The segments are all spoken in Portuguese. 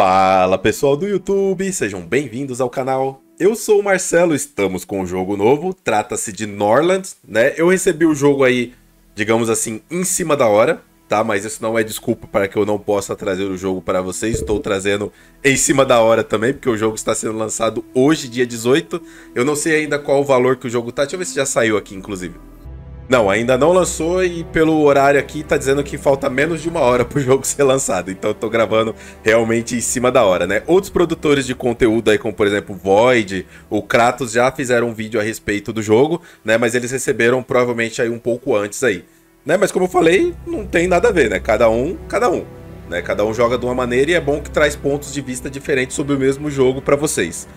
Fala pessoal do YouTube, sejam bem-vindos ao canal. Eu sou o Marcelo, estamos com um jogo novo, trata-se de Norland, né? Eu recebi o jogo aí, digamos assim, em cima da hora, tá? Mas isso não é desculpa para que eu não possa trazer o jogo para vocês, estou trazendo em cima da hora também, porque o jogo está sendo lançado hoje, dia 18. Eu não sei ainda qual o valor que o jogo tá, deixa eu ver se já saiu aqui, inclusive. Não, ainda não lançou e pelo horário aqui tá dizendo que falta menos de uma hora pro jogo ser lançado. Então eu tô gravando realmente em cima da hora, né? Outros produtores de conteúdo aí, como por exemplo o Void, o Kratos, já fizeram um vídeo a respeito do jogo, né? Mas eles receberam provavelmente aí um pouco antes aí, né? Mas como eu falei, não tem nada a ver, né? Cada um, né? Cada um joga de uma maneira e é bom que traz pontos de vista diferentes sobre o mesmo jogo pra vocês.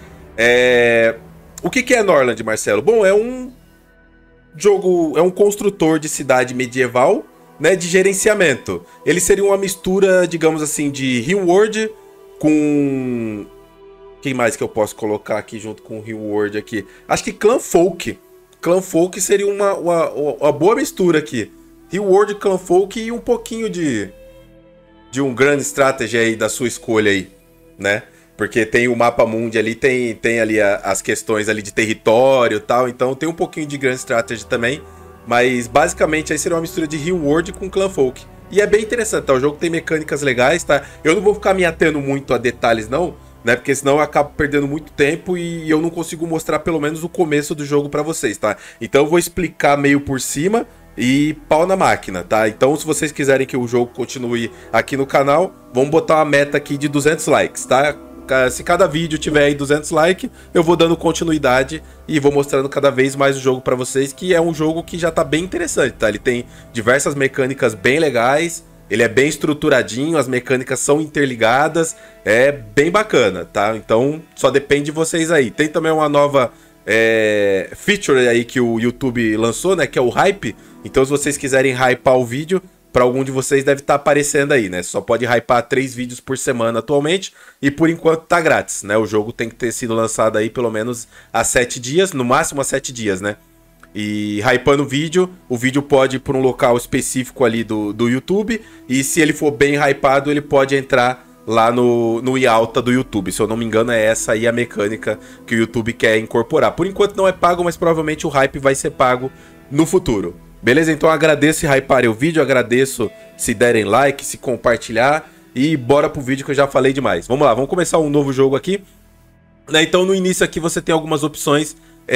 O que é Norland, Marcelo? Bom, é um jogo, é um construtor de cidade medieval, né, de gerenciamento. Ele seria uma mistura, digamos assim, de RimWorld com... Quem mais que eu posso colocar aqui junto com o RimWorld aqui? Acho que Clanfolk. Clanfolk seria uma boa mistura aqui. RimWorld, Clanfolk e um pouquinho de um Grand Strategy aí da sua escolha aí, né? Porque tem o mapa mundi ali, tem ali as questões ali de território e tal, então tem um pouquinho de Grand Strategy também, mas basicamente aí seria uma mistura de RimWorld com Clanfolk. E é bem interessante, tá? O jogo tem mecânicas legais, tá? Eu não vou ficar me atendo muito a detalhes não, né? Porque senão eu acabo perdendo muito tempo e eu não consigo mostrar pelo menos o começo do jogo pra vocês, tá? Então eu vou explicar meio por cima e pau na máquina, tá? Então se vocês quiserem que o jogo continue aqui no canal, vamos botar uma meta aqui de 200 likes, tá? Se cada vídeo tiver aí 200 likes, eu vou dando continuidade e vou mostrando cada vez mais o jogo pra vocês, que é um jogo que já tá bem interessante, tá? Ele tem diversas mecânicas bem legais, ele é bem estruturadinho, as mecânicas são interligadas, é bem bacana, tá? Então só depende de vocês aí. Tem também uma nova feature aí que o YouTube lançou, né? Que é o hype. Então se vocês quiserem hypar o vídeo, para algum de vocês deve estar aparecendo aí, né? Só pode hypar 3 vídeos por semana atualmente e por enquanto tá grátis, né? O jogo tem que ter sido lançado aí pelo menos há 7 dias, no máximo há 7 dias, né? E hypando o vídeo pode ir para um local específico ali do YouTube e se ele for bem hypado, ele pode entrar lá no i alta do YouTube. Se eu não me engano, é essa aí a mecânica que o YouTube quer incorporar. Por enquanto não é pago, mas provavelmente o hype vai ser pago no futuro. Beleza? Então agradeço se hyparem o vídeo, agradeço se derem like, se compartilhar e bora pro vídeo que eu já falei demais. Vamos lá, vamos começar um novo jogo aqui, né? Então no início aqui você tem algumas opções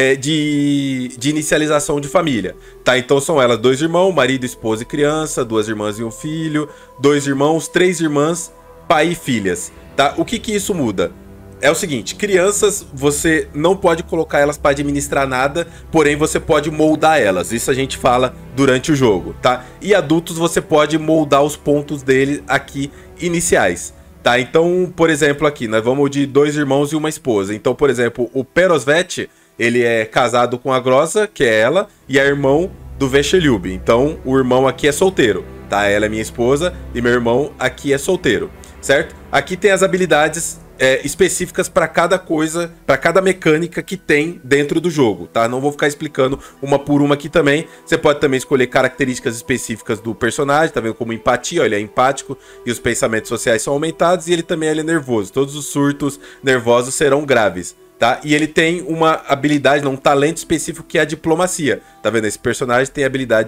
de inicialização de família, tá? Então são elas 2 irmãos, marido, esposa e criança, 2 irmãs e um filho, 2 irmãos, 3 irmãs, pai e filhas, tá? O que isso muda? É o seguinte, crianças, você não pode colocar elas para administrar nada, porém você pode moldar elas. Isso a gente fala durante o jogo, tá? E adultos você pode moldar os pontos dele aqui iniciais, tá? Então, por exemplo, aqui nós vamos de 2 irmãos e uma esposa. Então, por exemplo, o Perosvet, ele é casado com a Groza, que é ela, e é irmão do Veshelyub. Então, o irmão aqui é solteiro, tá? Ela é minha esposa e meu irmão aqui é solteiro, certo? Aqui tem as habilidades específicas para cada coisa, para cada mecânica que tem dentro do jogo, tá? Não vou ficar explicando uma por uma aqui também. Você pode também escolher características específicas do personagem, tá vendo? Como empatia, ó, ele é empático e os pensamentos sociais são aumentados e ele também é nervoso. Todos os surtos nervosos serão graves, tá? E ele tem uma habilidade, um talento específico que é a diplomacia, tá vendo? Esse personagem tem a habilidade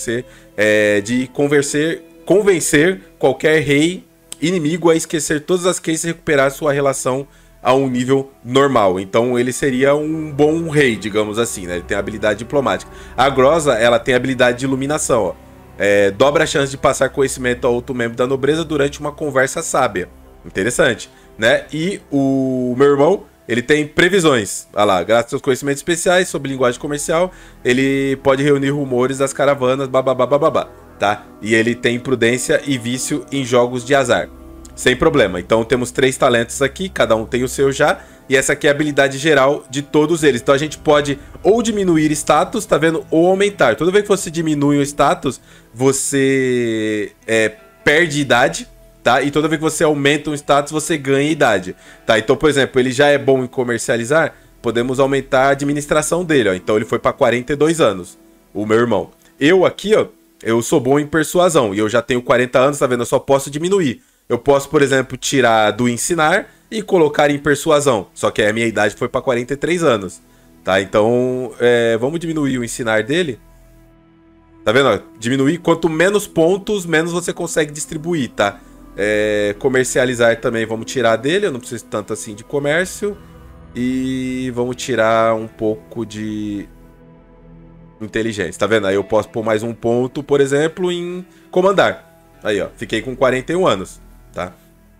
de convencer qualquer rei inimigo a esquecer todas as cases e recuperar sua relação a um nível normal. Então ele seria um bom rei, digamos assim, né? Ele tem a habilidade diplomática. A Groza, ela tem a habilidade de iluminação, ó. Dobra a chance de passar conhecimento a outro membro da nobreza durante uma conversa sábia. Interessante, né? E o meu irmão, ele tem previsões. Olha lá, graças aos conhecimentos especiais sobre linguagem comercial, ele pode reunir rumores das caravanas, babá, tá? E ele tem prudência e vício em jogos de azar. Sem problema. Então temos 3 talentos aqui, cada um tem o seu já. E essa aqui é a habilidade geral de todos eles. Então a gente pode ou diminuir status, tá vendo? Ou aumentar. Toda vez que você diminui o status, você perde idade, tá? E toda vez que você aumenta um status, você ganha idade, tá? Então, por exemplo, ele já é bom em comercializar, podemos aumentar a administração dele, ó. Então ele foi para 42 anos, o meu irmão. Eu aqui, ó, eu sou bom em persuasão e eu já tenho 40 anos, tá vendo? Eu só posso diminuir. Eu posso, por exemplo, tirar do ensinar e colocar em persuasão. Só que a minha idade foi para 43 anos. Tá? Então, vamos diminuir o ensinar dele. Tá vendo? Ó, diminuir. Quanto menos pontos, menos você consegue distribuir, tá? Comercializar também, vamos tirar dele. Eu não preciso tanto assim de comércio. E vamos tirar um pouco de inteligência, tá vendo? Aí eu posso pôr mais um ponto, por exemplo, em comandar. Aí, ó, fiquei com 41 anos, tá?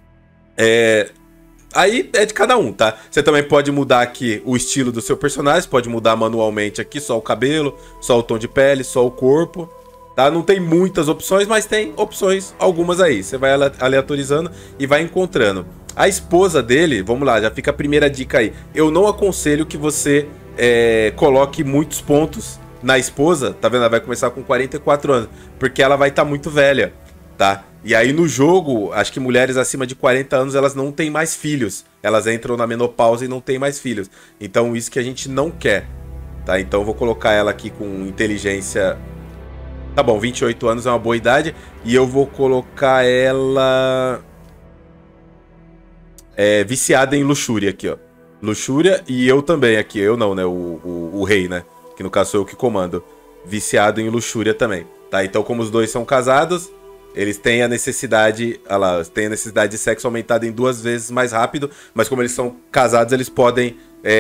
Aí é de cada um, tá? Você também pode mudar aqui o estilo do seu personagem, pode mudar manualmente aqui só o cabelo, só o tom de pele, só o corpo, tá? Não tem muitas opções, mas tem opções, algumas aí. Você vai aleatorizando e vai encontrando. A esposa dele, vamos lá, já fica a primeira dica aí. Eu não aconselho que você coloque muitos pontos na esposa, tá vendo? Ela vai começar com 44 anos, porque ela vai estar muito velha, tá? E aí no jogo, acho que mulheres acima de 40 anos, elas não têm mais filhos. Elas entram na menopausa e não têm mais filhos. Então isso que a gente não quer, tá? Então eu vou colocar ela aqui com inteligência... Tá bom, 28 anos é uma boa idade. E eu vou colocar ela... viciada em luxúria aqui, ó. Luxúria e eu também aqui. Eu não, né? O rei, né? Que no caso sou eu que comando. Viciado em luxúria também, tá? Então como os dois são casados... Eles têm a necessidade, olha lá, têm a necessidade de sexo aumentada em 2 vezes mais rápido, mas como eles são casados, eles podem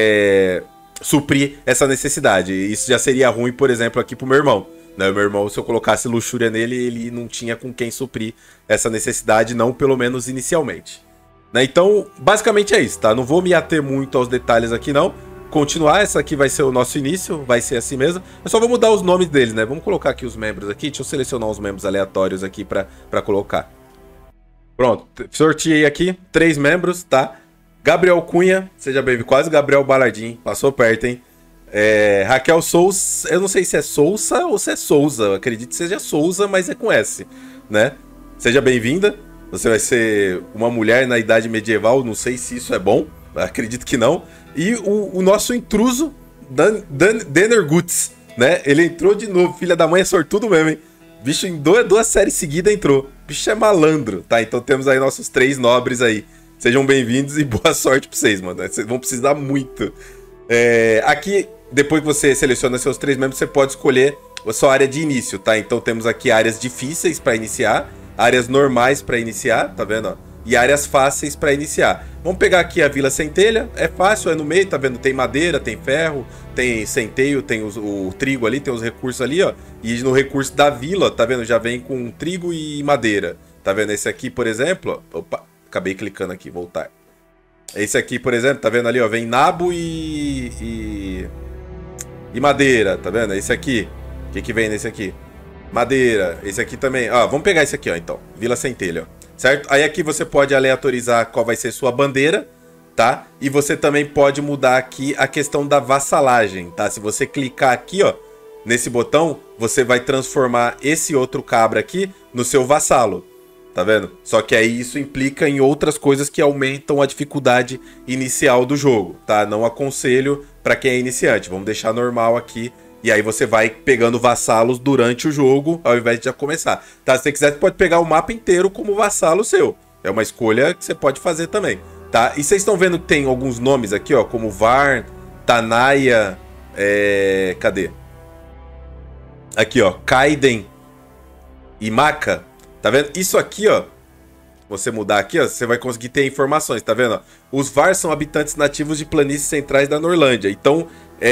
suprir essa necessidade. Isso já seria ruim, por exemplo, aqui pro meu irmão. Né? O meu irmão, se eu colocasse luxúria nele, ele não tinha com quem suprir essa necessidade, não pelo menos inicialmente. Né? Então, basicamente é isso, tá? Não vou me ater muito aos detalhes aqui, não. Continuar, essa aqui vai ser o nosso início, vai ser assim mesmo. Eu só vou mudar os nomes deles, né? Vamos colocar aqui os membros aqui. Deixa eu selecionar os membros aleatórios aqui pra colocar. Pronto, sorteei aqui 3 membros, tá? Gabriel Cunha, seja bem-vindo. Quase Gabriel Balardim, passou perto, hein? Raquel Souza, eu não sei se é Souza ou se é Souza. Eu acredito que seja Souza, mas é com S, né? Seja bem-vinda. Você vai ser uma mulher na idade medieval, não sei se isso é bom. Acredito que não. E o nosso intruso, Danner Guts, né? Ele entrou de novo. Filha da mãe é sortudo mesmo, hein? Bicho, em 2 séries seguidas entrou. Bicho é malandro, tá? Então temos aí nossos 3 nobres aí. Sejam bem-vindos e boa sorte pra vocês, mano. Vocês vão precisar muito. Aqui, depois que você seleciona seus 3 membros, você pode escolher a sua área de início, tá? Então temos aqui áreas difíceis pra iniciar, áreas normais pra iniciar, tá vendo, ó? E áreas fáceis para iniciar. Vamos pegar aqui a Vila Centelha. É fácil, é no meio, tá vendo? Tem madeira, tem ferro, tem centeio, tem o trigo ali, tem os recursos ali, ó. E no recurso da vila, tá vendo? Já vem com trigo e madeira. Tá vendo? Esse aqui, por exemplo, ó. Opa, acabei clicando aqui, voltar. Esse aqui, por exemplo, tá vendo ali, ó? Vem nabo e madeira, tá vendo? Esse aqui. O que vem nesse aqui? Madeira. Esse aqui também. Ó, vamos pegar esse aqui, ó, então. Vila Centelha, ó. Certo? Aí aqui você pode aleatorizar qual vai ser sua bandeira, tá? E você também pode mudar aqui a questão da vassalagem, tá? Se você clicar aqui, ó, nesse botão, você vai transformar esse outro cabra aqui no seu vassalo, tá vendo? Só que aí isso implica em outras coisas que aumentam a dificuldade inicial do jogo, tá? Não aconselho para quem é iniciante. Vamos deixar normal aqui. E aí você vai pegando vassalos durante o jogo, ao invés de já começar. Tá? Se você quiser, você pode pegar o mapa inteiro como vassalo seu. É uma escolha que você pode fazer também. Tá? E vocês estão vendo que tem alguns nomes aqui, ó, como Var, Tanaya, cadê? Aqui, ó, Kaiden e Maka. Tá vendo? Isso aqui, ó, você mudar aqui, ó, você vai conseguir ter informações, tá vendo? Ó? Os Var são habitantes nativos de planícies centrais da Norlândia. Então,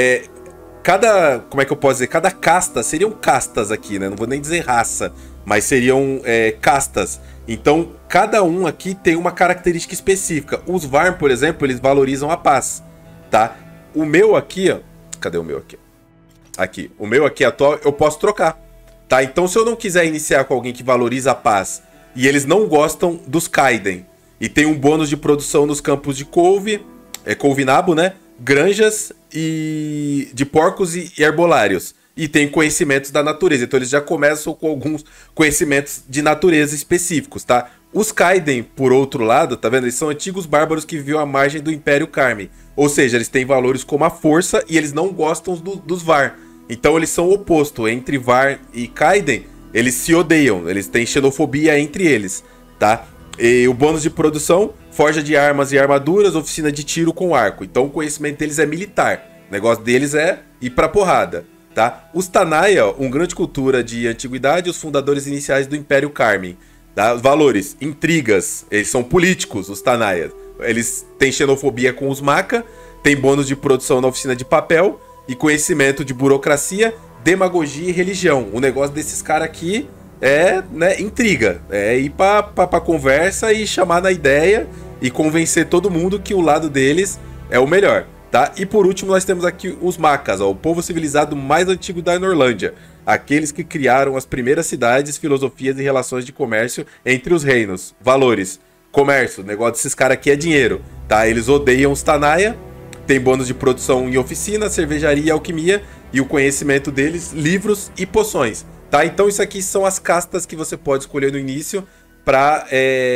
como é que eu posso dizer? Cada casta, seriam castas aqui, né? Não vou nem dizer raça, mas seriam castas. Então, cada um aqui tem uma característica específica. Os Var, por exemplo, eles valorizam a paz, tá? O meu aqui, ó... Cadê o meu aqui? Aqui. O meu aqui atual, eu posso trocar, tá? Então, se eu não quiser iniciar com alguém que valoriza a paz e eles não gostam dos Kaiden, e tem um bônus de produção nos campos de couve, couve-nabo, né? Granjas e de porcos e herbolários. E tem conhecimentos da natureza. Então eles já começam com alguns conhecimentos de natureza específicos, tá? Os Kaiden, por outro lado, tá vendo? Eles são antigos bárbaros que viviam à margem do Império Karmi. Ou seja, eles têm valores como a força e eles não gostam dos Var. Então eles são o oposto. Entre Var e Kaiden, eles se odeiam. Eles têm xenofobia entre eles, tá? E o bônus de produção, forja de armas e armaduras, oficina de tiro com arco. Então o conhecimento deles é militar. O negócio deles é ir pra porrada, tá? Os Tanaya, uma grande cultura de antiguidade, os fundadores iniciais do Império Carmen. Tá? Valores, intrigas, eles são políticos, os Tanaya. Eles têm xenofobia com os Maka, tem bônus de produção na oficina de papel e conhecimento de burocracia, demagogia e religião. O negócio desses caras aqui é, né, intriga. É ir pra conversa e chamar na ideia e convencer todo mundo que o lado deles é o melhor, tá? E por último nós temos aqui os Makas, ó, o povo civilizado mais antigo da Norlândia. Aqueles que criaram as primeiras cidades, filosofias e relações de comércio entre os reinos. Valores, comércio, o negócio desses caras aqui é dinheiro, tá? Eles odeiam os Tanaya, tem bônus de produção em oficina, cervejaria e alquimia, e o conhecimento deles, livros e poções. Tá? Então isso aqui são as castas que você pode escolher no início para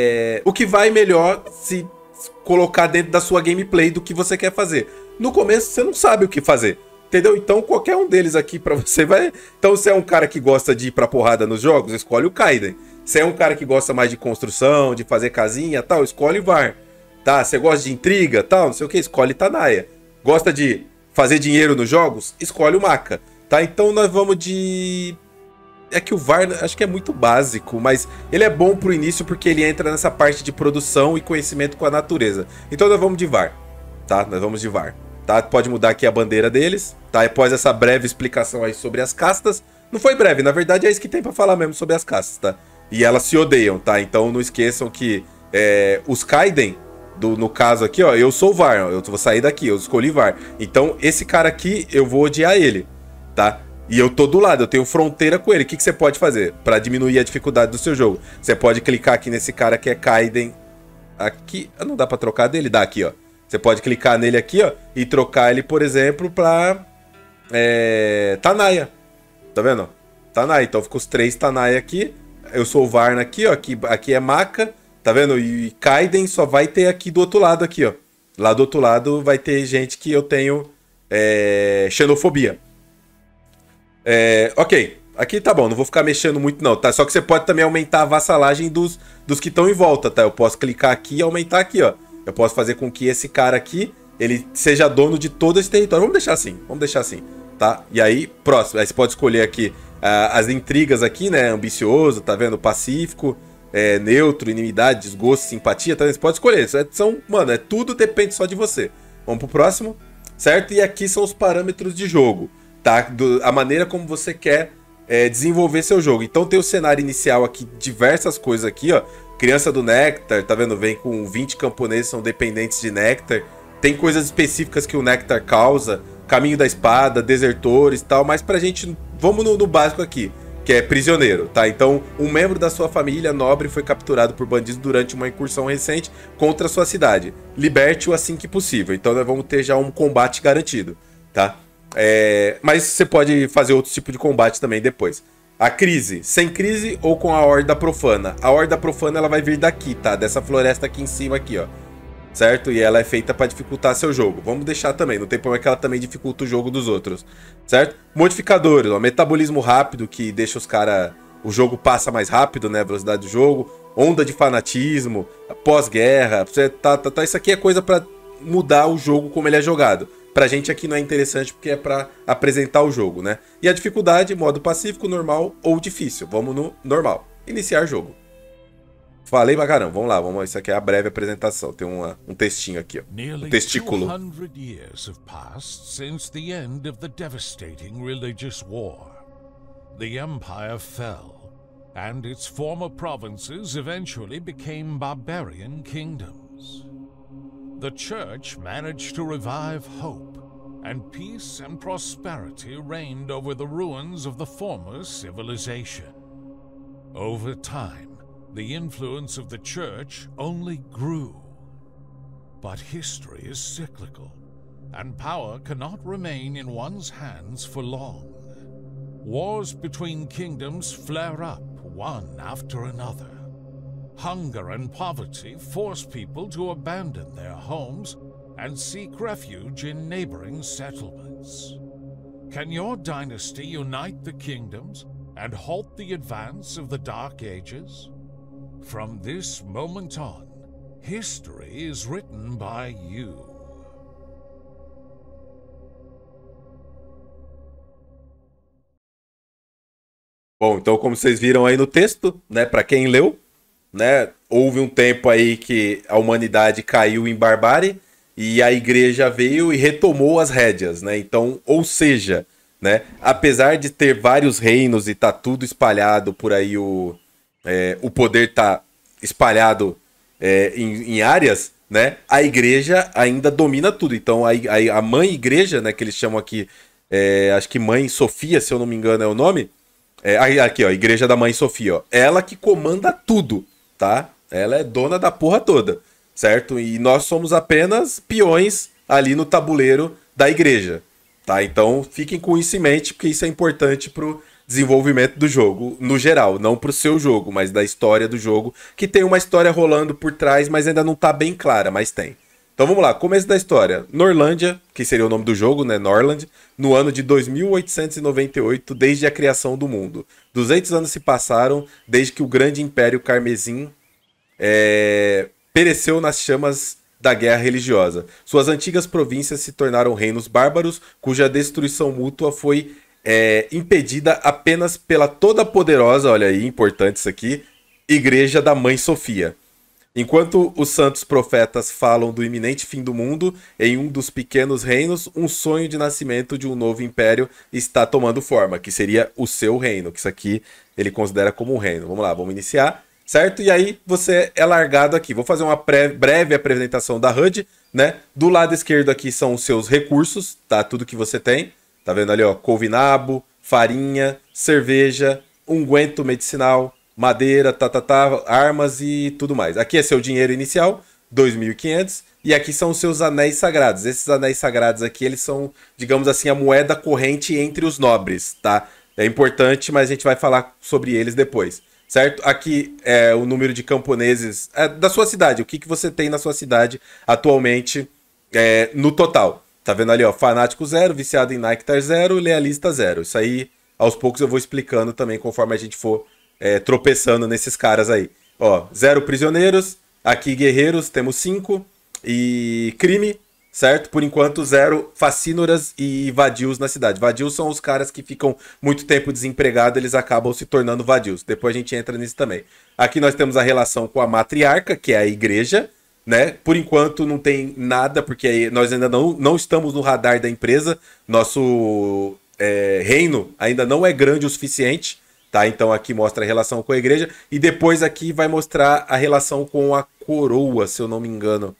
o que vai melhor se colocar dentro da sua gameplay do que você quer fazer. No começo você não sabe o que fazer, entendeu? Então qualquer um deles aqui para você vai... Então se é um cara que gosta de ir pra porrada nos jogos, escolhe o Kaiden. Se é um cara que gosta mais de construção, de fazer casinha tal, escolhe o Var. Tá? Você gosta de intriga tal, não sei o que, escolhe Tanaya. Gosta de fazer dinheiro nos jogos? Escolhe o Maka. Tá? Então nós vamos de... É que o VAR, acho que é muito básico, mas ele é bom pro início porque ele entra nessa parte de produção e conhecimento com a natureza. Então nós vamos de VAR, tá? Nós vamos de VAR, tá? Pode mudar aqui a bandeira deles, tá? Após essa breve explicação aí sobre as castas. Não foi breve, na verdade é isso que tem pra falar mesmo sobre as castas, tá? E elas se odeiam, tá? Então não esqueçam que os Kaiden, no caso aqui, ó, eu sou o VAR, ó, eu vou sair daqui, eu escolhi VAR. Então esse cara aqui, eu vou odiar ele, tá? E eu tô do lado, eu tenho fronteira com ele. O que você pode fazer para diminuir a dificuldade do seu jogo? Você pode clicar aqui nesse cara que é Kaiden. Aqui, não dá pra trocar dele? Dá aqui, ó. Você pode clicar nele aqui, ó, e trocar ele, por exemplo, pra Tanaya. Tá vendo? Tanaya, então fica os 3 Tanaya aqui. Eu sou o Varna aqui, ó. Aqui é Maka, tá vendo? E Kaiden só vai ter aqui do outro lado aqui, ó. Lá do outro lado vai ter gente que eu tenho xenofobia. Ok, aqui tá bom, não vou ficar mexendo muito não, tá? Só que você pode também aumentar a vassalagem dos que estão em volta, tá? Eu posso clicar aqui e aumentar aqui, ó. Eu posso fazer com que esse cara aqui, ele seja dono de todo esse território. Vamos deixar assim, tá? E aí, próximo, aí você pode escolher aqui as intrigas aqui, né? Ambicioso, tá vendo? Pacífico, neutro, inimidade, desgosto, simpatia, tá vendo? Você pode escolher, mano, tudo depende só de você. Vamos pro próximo, certo? E aqui são os parâmetros de jogo. Tá? A maneira como você quer desenvolver seu jogo. Então tem o cenário inicial aqui, diversas coisas aqui, ó. Criança do Néctar, tá vendo? Vem com 20 camponeses, são dependentes de Néctar. Tem coisas específicas que o Néctar causa. Caminho da Espada, desertores e tal. Mas pra gente, vamos no básico aqui, que é prisioneiro, tá? Então, um membro da sua família nobre foi capturado por bandidos durante uma incursão recente contra a sua cidade. Liberte-o assim que possível. Então nós vamos ter já um combate garantido, tá? Mas você pode fazer outro tipo de combate também depois. A crise, sem crise ou com a horda profana. A horda profana ela vai vir daqui, tá? Dessa floresta aqui em cima aqui, ó. Certo? E ela é feita para dificultar seu jogo. Vamos deixar também, não tem problema que ela também dificulta o jogo dos outros. Certo? Modificadores, ó, metabolismo rápido que deixa os caras... O jogo passa mais rápido, né? A velocidade do jogo. Onda de fanatismo, pós-guerra. Isso aqui é coisa para mudar o jogo como ele é jogado. Pra gente aqui não é interessante porque é pra apresentar o jogo, né? E a dificuldade, modo pacífico, normal ou difícil. Vamos no normal. Iniciar jogo. Falei pra caramba, vamos lá. Isso aqui é a breve apresentação. Tem um textinho aqui, ó. Um testículo. 200 years have passed since the end of the devastating religious war. The empire fell, and its former provinces eventually became barbarian kingdoms. The church managed to revive hope, and peace and prosperity reigned over the ruins of the former civilization. Over time, the influence of the church only grew. But history is cyclical, and power cannot remain in one's hands for long. Wars between kingdoms flare up, one after another. Hunger and poverty force people to abandon their homes and seek refuge in neighboring settlements. Can your dynasty unite the kingdoms and halt the advance of the Dark Ages? From this moment on, history is written by you. Bom, então como vocês viram aí no texto, né, para quem leu, né, houve um tempo aí que a humanidade caiu em barbárie e a igreja veio e retomou as rédeas, né? Então, ou seja, né, apesar de ter vários reinos e tá tudo espalhado por aí, o poder tá espalhado em áreas, né? A igreja ainda domina tudo. Então, a mãe igreja, né, que eles chamam aqui, acho que Mãe Sofia, se eu não me engano é o nome. Aqui, ó, Igreja da Mãe Sofia, ó. Ela que comanda tudo, tá? Ela é dona da porra toda, certo? E nós somos apenas peões ali no tabuleiro da igreja, tá? Então fiquem com isso em mente, porque isso é importante pro desenvolvimento do jogo, no geral. Não pro seu jogo, mas da história do jogo, que tem uma história rolando por trás, mas ainda não tá bem clara, mas tem. Então vamos lá, começo da história. Norlândia, que seria o nome do jogo, né? Norland, no ano de 2898, desde a criação do mundo. 200 anos se passaram desde que o grande Império Carmesim pereceu nas chamas da guerra religiosa. Suas antigas províncias se tornaram reinos bárbaros, cuja destruição mútua foi impedida apenas pela toda-poderosa, olha aí, importante isso aqui, Igreja da Mãe Sofia. Enquanto os santos profetas falam do iminente fim do mundo, em um dos pequenos reinos, um sonho de nascimento de um novo império está tomando forma, que seria o seu reino, que isso aqui ele considera como um reino. Vamos lá, vamos iniciar, certo? E aí você é largado aqui. Vou fazer uma breve apresentação da HUD, né? Do lado esquerdo aqui são os seus recursos, tá? Tudo que você tem. Tá vendo ali, ó? Couve-nabo, farinha, cerveja, unguento medicinal, madeira, armas e tudo mais. Aqui é seu dinheiro inicial, 2.500, e aqui são os seus anéis sagrados. Esses anéis sagrados aqui, eles são, digamos assim, a moeda corrente entre os nobres, tá? É importante, mas a gente vai falar sobre eles depois, certo? Aqui é o número de camponeses da sua cidade, o que você tem na sua cidade atualmente no total. Tá vendo ali, ó, fanático 0, viciado em Nectar 0, lealista 0. Isso aí, aos poucos eu vou explicando também, conforme a gente for tropeçando nesses caras aí. Ó, 0 prisioneiros, aqui guerreiros, temos 5, e crime, certo? Por enquanto, 0 facínoras e vadios na cidade. Vadios são os caras que ficam muito tempo desempregados, eles acabam se tornando vadios. Depois a gente entra nisso também. Aqui nós temos a relação com a matriarca, que é a igreja, né? Por enquanto não tem nada, porque nós ainda não estamos no radar da empresa. Nosso reino ainda não é grande o suficiente. Tá, então aqui mostra a relação com a igreja. E depois aqui vai mostrar a relação com a coroa, se eu não me engano.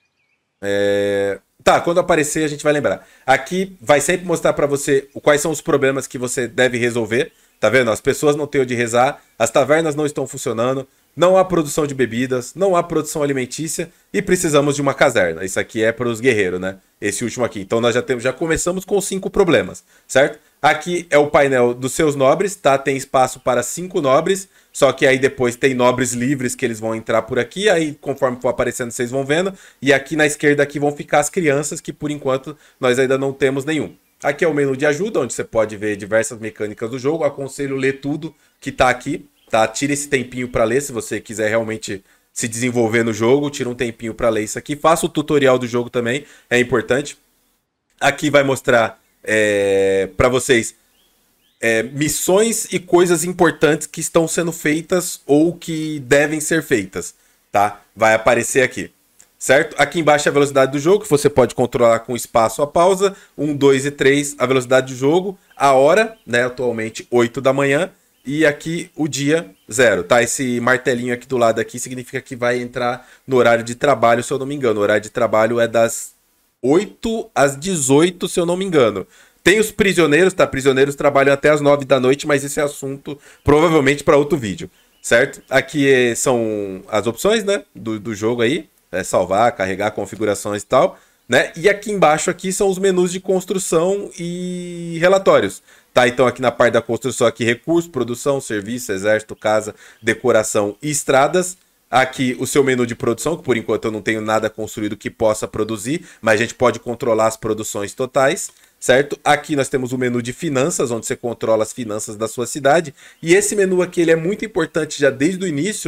Tá, quando aparecer a gente vai lembrar. Aqui vai sempre mostrar pra você quais são os problemas que você deve resolver. Tá vendo? As pessoas não têm onde rezar, as tavernas não estão funcionando, não há produção de bebidas, não há produção alimentícia e precisamos de uma caserna. Isso aqui é para os guerreiros, né? Esse último aqui. Então nós já começamos com 5 problemas, certo? Aqui é o painel dos seus nobres, tá? Tem espaço para 5 nobres, só que aí depois tem nobres livres que eles vão entrar por aqui, aí conforme for aparecendo vocês vão vendo. E aqui na esquerda aqui vão ficar as crianças, que por enquanto nós ainda não temos nenhum. Aqui é o menu de ajuda, onde você pode ver diversas mecânicas do jogo. Aconselho ler tudo que tá aqui, tá? Tira esse tempinho para ler se você quiser realmente se desenvolver no jogo, tira um tempinho para ler isso aqui. Faça o tutorial do jogo também, é importante. Aqui vai mostrar para vocês missões e coisas importantes que estão sendo feitas ou que devem ser feitas, tá? Vai aparecer aqui, certo? Aqui embaixo é a velocidade do jogo, que você pode controlar com espaço a pausa, 1, 2 e 3, a velocidade do jogo, a hora, né, atualmente 8 da manhã, e aqui o dia 0, tá? Esse martelinho aqui do lado aqui significa que vai entrar no horário de trabalho, se eu não me engano. O horário de trabalho é das 8 às 18, se eu não me engano. Tem os prisioneiros, tá? Prisioneiros trabalham até as 9 da noite, mas esse é assunto provavelmente para outro vídeo, certo? Aqui são as opções, né, do jogo aí. Salvar, carregar configurações e tal, né? E aqui embaixo aqui são os menus de construção e relatórios, tá? Então aqui na parte da construção aqui recursos, produção, serviço, exército, casa, decoração e estradas. Aqui o seu menu de produção, que por enquanto eu não tenho nada construído que possa produzir, mas a gente pode controlar as produções totais, certo? Aqui nós temos o menu de finanças, onde você controla as finanças da sua cidade. E esse menu aqui ele é muito importante já desde o início,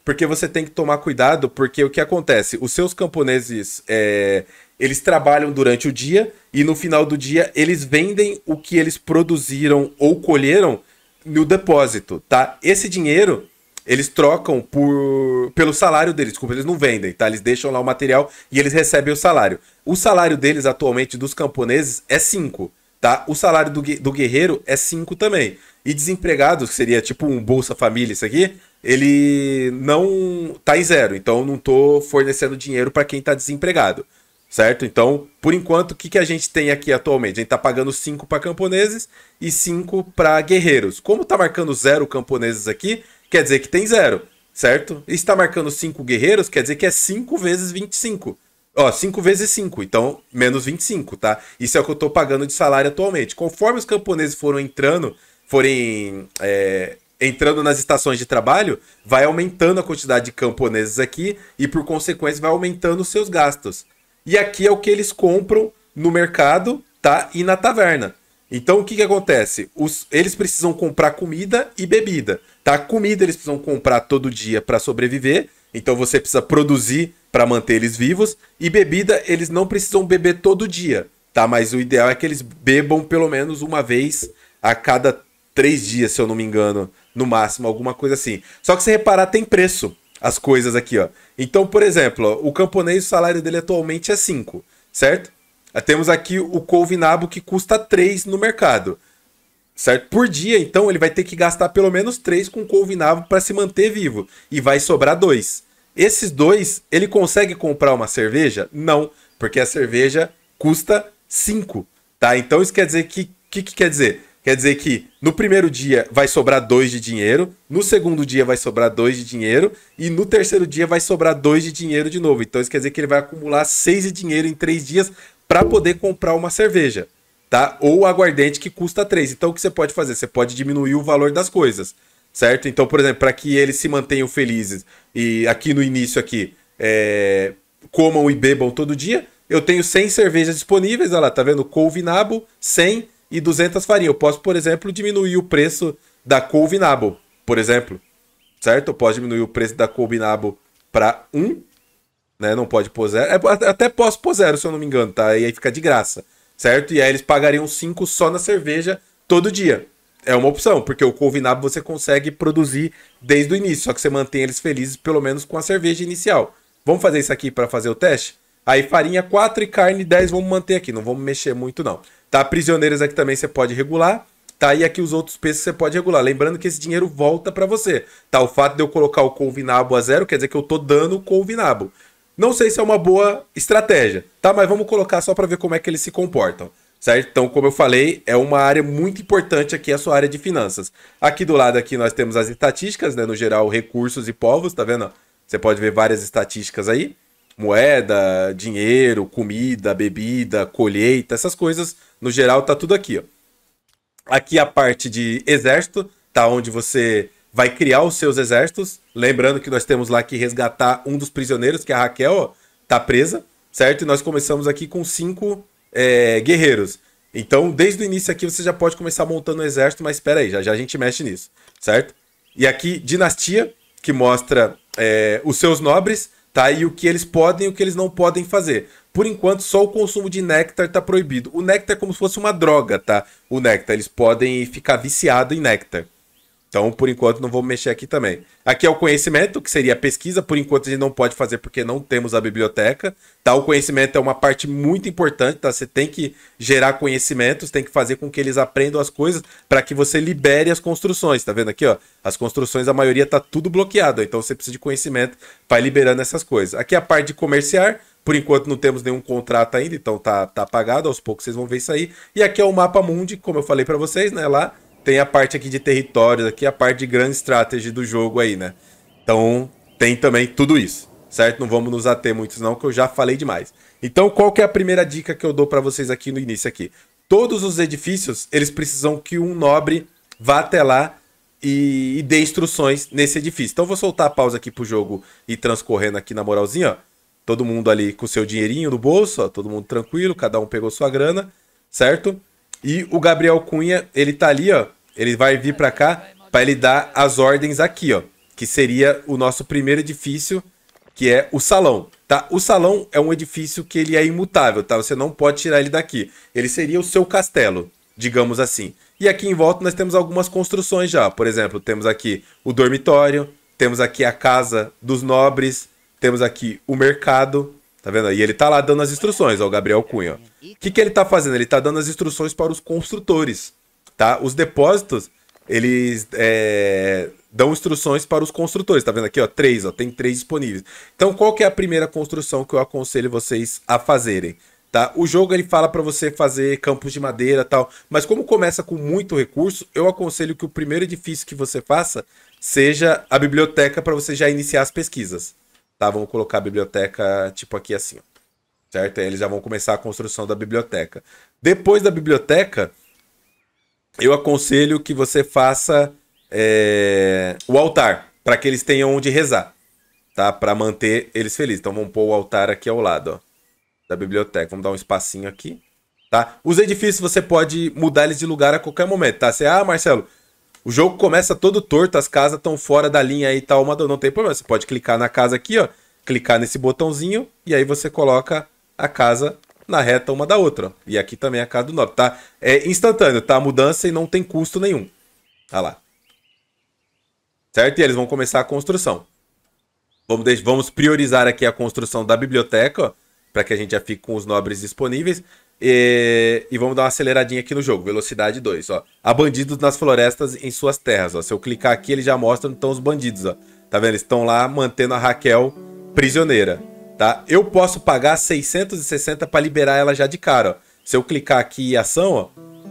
porque você tem que tomar cuidado, porque o que acontece? Os seus camponeses, eles trabalham durante o dia e no final do dia eles vendem o que eles produziram ou colheram no depósito, tá? Esse dinheiro eles trocam pelo salário deles, desculpa, eles não vendem, tá? Eles deixam lá o material e eles recebem o salário. O salário deles atualmente, dos camponeses, é 5, tá? O salário do guerreiro é 5 também. E desempregados, que seria tipo um Bolsa Família isso aqui, ele não tá em 0, então eu não tô fornecendo dinheiro para quem tá desempregado, certo? Então, por enquanto, o que a gente tem aqui atualmente? A gente tá pagando 5 para camponeses e 5 para guerreiros. Como tá marcando 0 camponeses aqui, quer dizer que tem 0, certo? E está marcando 5 guerreiros, quer dizer que é 5 vezes 25. Ó, 5 vezes 5, então menos 25, tá? Isso é o que eu tô pagando de salário atualmente. Conforme os camponeses forem entrando nas estações de trabalho, vai aumentando a quantidade de camponeses aqui e, por consequência, vai aumentando os seus gastos. E aqui é o que eles compram no mercado, tá? E na taverna. Então, o que acontece? Eles precisam comprar comida e bebida, tá? Comida eles precisam comprar todo dia para sobreviver, então você precisa produzir para manter eles vivos. E bebida eles não precisam beber todo dia, tá? Mas o ideal é que eles bebam pelo menos uma vez a cada 3 dias, se eu não me engano, no máximo, alguma coisa assim. Só que se reparar, tem preço as coisas aqui, ó. Então, por exemplo, ó, o camponês, o salário dele atualmente é 5, certo? Temos aqui o couve-nabo que custa 3 no mercado, certo? Por dia, então, ele vai ter que gastar pelo menos 3 com couve-nabo para se manter vivo. E vai sobrar 2. Esses 2, ele consegue comprar uma cerveja? Não, porque a cerveja custa 5, tá? Então isso quer dizer que... O que quer dizer? Quer dizer que no primeiro dia vai sobrar 2 de dinheiro, no segundo dia vai sobrar 2 de dinheiro e no terceiro dia vai sobrar 2 de dinheiro de novo. Então isso quer dizer que ele vai acumular 6 de dinheiro em 3 dias para poder comprar uma cerveja, tá? Ou aguardente que custa 3. Então o que você pode fazer? Você pode diminuir o valor das coisas, certo? Então, por exemplo, para que eles se mantenham felizes e aqui no início aqui comam e bebam todo dia, eu tenho 100 cervejas disponíveis, olha lá, tá vendo? Couve-nabo, 100 e 200 farinha. Eu posso, por exemplo, diminuir o preço da couve-nabo, por exemplo, certo? Eu posso diminuir o preço da couve-nabo para 1, né? Não pode pôr 0. Até posso pôr 0, se eu não me engano, tá? E aí fica de graça, certo? E aí eles pagariam 5 só na cerveja todo dia. É uma opção, porque o couve-nabo você consegue produzir desde o início, só que você mantém eles felizes pelo menos com a cerveja inicial. Vamos fazer isso aqui para fazer o teste? Aí farinha 4 e carne 10 vamos manter aqui, não vamos mexer muito não. Tá, prisioneiros aqui também você pode regular, tá? E aqui os outros preços você pode regular. Lembrando que esse dinheiro volta para você, tá? O fato de eu colocar o couve-nabo a 0 quer dizer que eu tô dando o couve-nabo. Não sei se é uma boa estratégia, tá? Mas vamos colocar só para ver como é que eles se comportam, certo? Então, como eu falei, é uma área muito importante aqui, a sua área de finanças. Aqui do lado aqui nós temos as estatísticas, né? No geral, recursos e povos, tá vendo? Você pode ver várias estatísticas aí. Moeda, dinheiro, comida, bebida, colheita, essas coisas, no geral, tá tudo aqui, ó. Aqui a parte de exército, tá? Onde você vai criar os seus exércitos. Lembrando que nós temos lá que resgatar um dos prisioneiros, que é a Raquel, ó, tá presa, certo? E nós começamos aqui com 5 guerreiros. Então, desde o início aqui, você já pode começar montando um exército, mas espera aí, já a gente mexe nisso, certo? E aqui, dinastia, que mostra os seus nobres, tá? E o que eles podem e o que eles não podem fazer. Por enquanto, só o consumo de néctar tá proibido. O néctar é como se fosse uma droga, tá? O néctar, eles podem ficar viciados em néctar. Então, por enquanto, não vamos mexer aqui também. Aqui é o conhecimento, que seria a pesquisa. Por enquanto, a gente não pode fazer porque não temos a biblioteca. Tá? O conhecimento é uma parte muito importante. Tá? Você tem que gerar conhecimentos, tem que fazer com que eles aprendam as coisas para que você libere as construções. Tá vendo aqui? Ó? As construções, a maioria tá tudo bloqueado. Então, você precisa de conhecimento para ir liberando essas coisas. Aqui é a parte de comerciar. Por enquanto, não temos nenhum contrato ainda. Então, tá apagado. Aos poucos, vocês vão ver isso aí. E aqui é o mapa mundi, como eu falei para vocês, né? Lá tem a parte aqui de territórios, aqui a parte de grande strategy do jogo aí, né? Então, tem também tudo isso, certo? Não vamos nos ater muito não, que eu já falei demais. Então, qual que é a primeira dica que eu dou para vocês aqui no início aqui? Todos os edifícios, eles precisam que um nobre vá até lá e dê instruções nesse edifício. Então, eu vou soltar a pausa aqui pro jogo e transcorrendo aqui na moralzinha, ó. Todo mundo ali com seu dinheirinho no bolso, ó, todo mundo tranquilo, cada um pegou sua grana, certo? E o Gabriel Cunha, ele tá ali, ó. Ele vai vir pra cá pra ele dar as ordens aqui, ó. que seria o nosso primeiro edifício, que é o salão, tá? O salão é um edifício que ele é imutável, tá? Você não pode tirar ele daqui. Ele seria o seu castelo, digamos assim. E aqui em volta nós temos algumas construções já. Por exemplo, temos aqui o dormitório, temos aqui a casa dos nobres, temos aqui o mercado, tá vendo? E ele tá lá dando as instruções, ó, o Gabriel Cunha. O que ele tá fazendo? Ele tá dando as instruções para os construtores, tá? Os depósitos, eles dão instruções para os construtores, tá vendo aqui, ó? 3, ó, tem 3 disponíveis. Então, qual que é a primeira construção que eu aconselho vocês a fazerem? Tá? O jogo ele fala para você fazer campos de madeira e tal, mas como começa com muito recurso, eu aconselho que o primeiro edifício que você faça seja a biblioteca para você já iniciar as pesquisas. Tá? Vamos colocar a biblioteca tipo aqui assim, ó. Certo? Aí eles já vão começar a construção da biblioteca. Depois da biblioteca, eu aconselho que você faça o altar, para que eles tenham onde rezar, tá? Para manter eles felizes. Então vamos pôr o altar aqui ao lado, ó, da biblioteca. Vamos dar um espacinho aqui, tá? Os edifícios você pode mudar eles de lugar a qualquer momento, tá? Você, Marcelo, o jogo começa todo torto, as casas estão fora da linha aí e tal, não tem problema. Você pode clicar na casa aqui, ó, clicar nesse botãozinho e aí você coloca a casa na reta uma da outra, ó. E aqui também a casa do nobre, tá? É instantâneo, tá? A mudança e não tem custo nenhum. Olha lá. Certo? E eles vão começar a construção. Vamos priorizar aqui a construção da biblioteca, ó, para que a gente já fique com os nobres disponíveis. E vamos dar uma aceleradinha aqui no jogo. Velocidade 2, ó. Há bandidos nas florestas em suas terras, ó. Se eu clicar aqui, ele já mostra onde estão os bandidos, ó. Tá vendo? Eles estão lá mantendo a Raquel prisioneira, tá? Eu posso pagar 660 para liberar ela já de cara, ó. Se eu clicar aqui em ação, ó.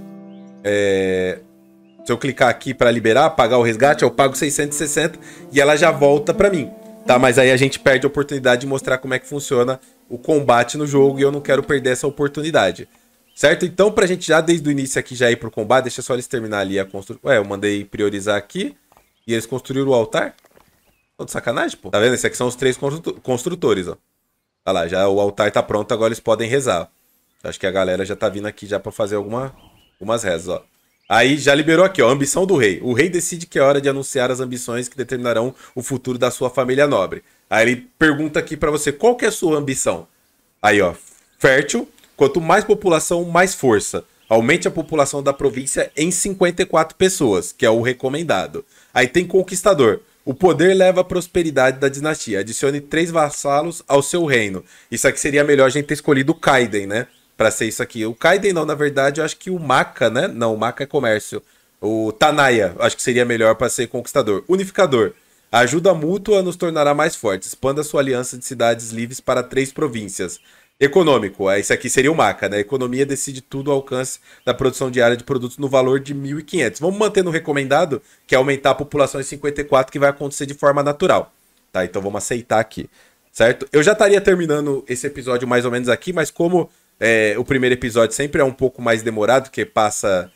Se eu clicar aqui para liberar, pagar o resgate, eu pago 660 e ela já volta para mim, tá? Mas aí a gente perde a oportunidade de mostrar como é que funciona o combate no jogo e eu não quero perder essa oportunidade, certo? Então, pra gente já desde o início aqui já ir pro combate, deixa só eles terminar ali a construção. Eu mandei priorizar aqui e eles construíram o altar. Tô de sacanagem, pô. Tá vendo? Esses aqui são os 3 construtores, ó. Olha lá, já o altar tá pronto, agora eles podem rezar. Acho que a galera já tá vindo aqui já pra fazer algumas rezas, ó. Aí já liberou aqui, ó, a ambição do rei. O rei decide que é hora de anunciar as ambições que determinarão o futuro da sua família nobre. Aí ele pergunta aqui pra você, qual que é a sua ambição? Aí, ó, fértil, quanto mais população, mais força. Aumente a população da província em 54 pessoas, que é o recomendado. Aí tem conquistador. O poder leva à prosperidade da dinastia. Adicione 3 vassalos ao seu reino. Isso aqui seria melhor a gente ter escolhido o Kaiden, né? Pra ser isso aqui. O Kaiden não, na verdade, eu acho que o Maka, né? Não, o Maka é comércio. O Tanaya, acho que seria melhor pra ser conquistador. Unificador. A ajuda mútua nos tornará mais fortes. Expanda sua aliança de cidades livres para 3 províncias. Econômico. Esse aqui seria o Maka, né? A economia decide tudo ao alcance da produção diária de produtos no valor de 1.500. Vamos manter no recomendado, que é aumentar a população em 54, que vai acontecer de forma natural. Tá? Então vamos aceitar aqui. Certo? Eu já estaria terminando esse episódio mais ou menos aqui, mas como o primeiro episódio sempre é um pouco mais demorado, que passa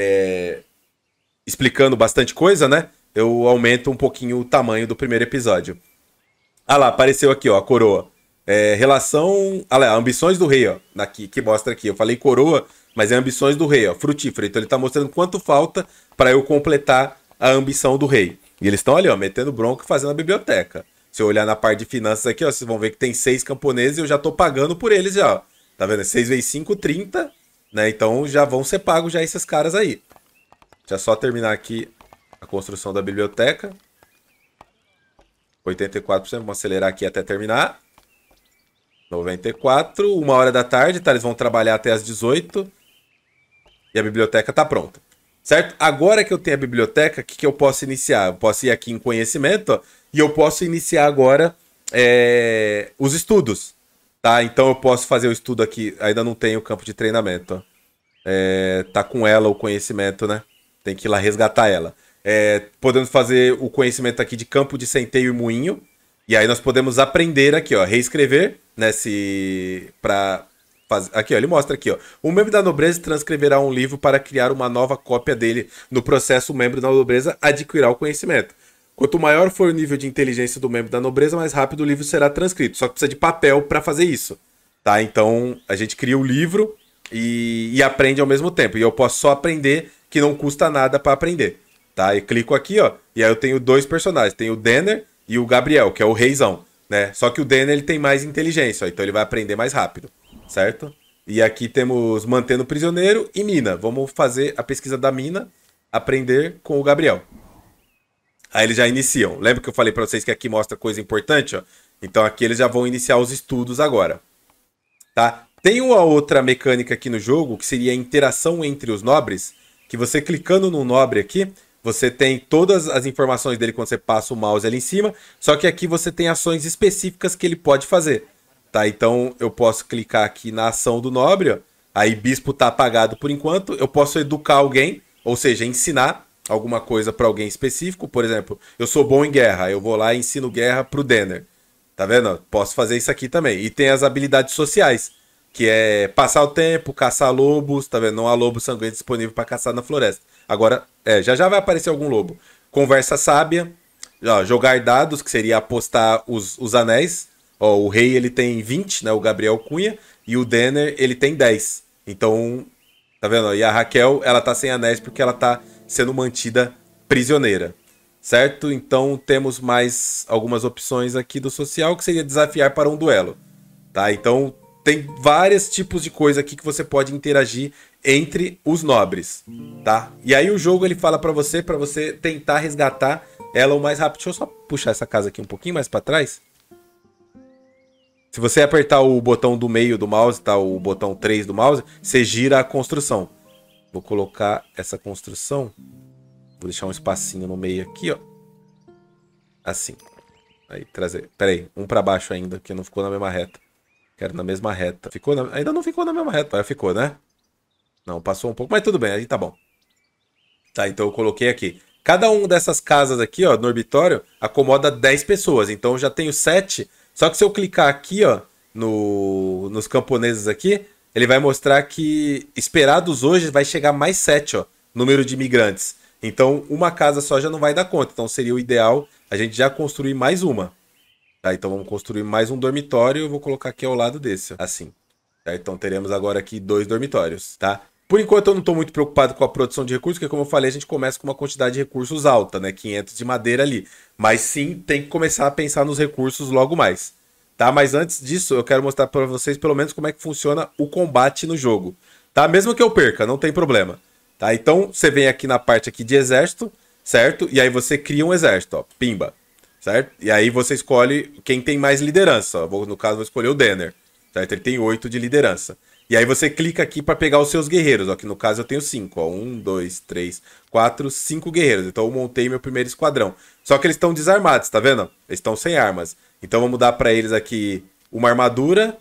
explicando bastante coisa, né? Eu aumento um pouquinho o tamanho do primeiro episódio. Ah lá, apareceu aqui, ó, a coroa. Relação... Ah lá, ambições do rei, ó. Aqui, que mostra aqui. Eu falei coroa, mas é ambições do rei, ó. Frutífero. Então ele tá mostrando quanto falta para eu completar a ambição do rei. E eles estão ali, ó, metendo bronca e fazendo a biblioteca. Se eu olhar na parte de finanças aqui, ó, vocês vão ver que tem 6 camponeses e eu já tô pagando por eles já, ó. Tá vendo? 6 vezes 5, 30, né? Então já vão ser pagos já esses caras aí. Deixa eu só terminar aqui a construção da biblioteca. 84%, vamos acelerar aqui até terminar. 94, 1h da tarde, tá? Eles vão trabalhar até as 18. E a biblioteca tá pronta. Certo? Agora que eu tenho a biblioteca, o que eu posso iniciar? Eu posso ir aqui em conhecimento, ó, e eu posso iniciar agora os estudos. Tá? Então eu posso fazer o estudo aqui. Ainda não tenho o campo de treinamento, ó. Tá com ela o conhecimento, né? Tem que ir lá resgatar ela. Podemos fazer o conhecimento aqui de campo de centeio e moinho. E aí nós podemos aprender aqui, ó, reescrever, né, aqui, ó, ele mostra aqui, ó. Um membro da nobreza transcreverá um livro para criar uma nova cópia dele. No processo, o membro da nobreza adquirirá o conhecimento. Quanto maior for o nível de inteligência do membro da nobreza, mais rápido o livro será transcrito. Só que precisa de papel para fazer isso, tá? Então a gente cria o livro e aprende ao mesmo tempo. E eu posso só aprender, que não custa nada para aprender. tá? E clico aqui, ó, e aí eu tenho dois personagens, tem o Denner e o Gabriel, que é o reizão, né? Só que o Denner ele tem mais inteligência, ó, então ele vai aprender mais rápido, certo? E aqui temos mantendo prisioneiro e mina. Vamos fazer a pesquisa da mina, aprender com o Gabriel. Aí eles já iniciam. Lembra que eu falei pra vocês que aqui mostra coisa importante, ó? Então aqui eles já vão iniciar os estudos agora, tá? Tem uma outra mecânica aqui no jogo, que seria a interação entre os nobres, que você clicando no nobre aqui, você tem todas as informações dele quando você passa o mouse ali em cima, só que aqui você tem ações específicas que ele pode fazer, tá? Então eu posso clicar aqui na ação do nobre, ó, aí bispo tá apagado por enquanto, eu posso educar alguém, ou seja, ensinar alguma coisa para alguém específico, por exemplo, eu sou bom em guerra, eu vou lá e ensino guerra pro Denner, tá vendo? Posso fazer isso aqui também. E tem as habilidades sociais, que é passar o tempo, caçar lobos, tá vendo? Não há lobo sanguíneo disponível para caçar na floresta. Agora, já vai aparecer algum lobo. Conversa sábia, ó, jogar dados, que seria apostar os anéis. Ó, o rei ele tem 20, né? O Gabriel Cunha, e o Denner ele tem 10. Então, tá vendo? E a Raquel, ela tá sem anéis porque ela tá sendo mantida prisioneira. Certo? Então temos mais algumas opções aqui do social, que seria desafiar para um duelo. Tá? Então tem vários tipos de coisa aqui que você pode interagir entre os nobres. Tá? E aí o jogo ele fala para você tentar resgatar ela o mais rápido. Deixa eu só puxar essa casa aqui um pouquinho mais para trás. Se você apertar o botão do meio do mouse, tá? O botão 3 do mouse, você gira a construção. Vou colocar essa construção. Vou deixar um espacinho no meio aqui, ó. Assim. Aí, trazer. Pera aí, um pra baixo ainda, que não ficou na mesma reta. Quero na mesma reta. Ainda não ficou na mesma reta. Mas ficou, né? Não, passou um pouco, mas tudo bem, aí tá bom. Tá, então eu coloquei aqui. Cada uma dessas casas aqui, ó, no orbitório, acomoda 10 pessoas. Então eu já tenho 7. Só que se eu clicar aqui, ó, nos camponeses aqui, ele vai mostrar que, esperados hoje, vai chegar mais 7, ó, número de imigrantes. Então, uma casa só já não vai dar conta. Então, seria o ideal a gente já construir mais uma. Tá? Então, vamos construir mais um dormitório. Eu vou colocar aqui ao lado desse, ó, assim. Tá? Então, teremos agora aqui 2 dormitórios, tá? Por enquanto, eu não estou muito preocupado com a produção de recursos, porque, como eu falei, a gente começa com uma quantidade de recursos alta, né? 500 de madeira ali. Mas, sim, tem que começar a pensar nos recursos logo mais. Tá? Mas antes disso, eu quero mostrar para vocês, pelo menos, como é que funciona o combate no jogo. Tá? Mesmo que eu perca, não tem problema. Tá? Então, você vem aqui na parte aqui de exército, certo? E aí você cria um exército, ó, pimba, certo? E aí você escolhe quem tem mais liderança, ó. No caso, vou escolher o Denner, certo? Ele tem 8 de liderança. E aí você clica aqui para pegar os seus guerreiros, ó, que no caso eu tenho 5, ó. 1, 2, 3, 4, 5 guerreiros. Então eu montei meu primeiro esquadrão. Só que eles estão desarmados, tá vendo? Eles estão sem armas. Então vamos dar para eles aqui uma armadura,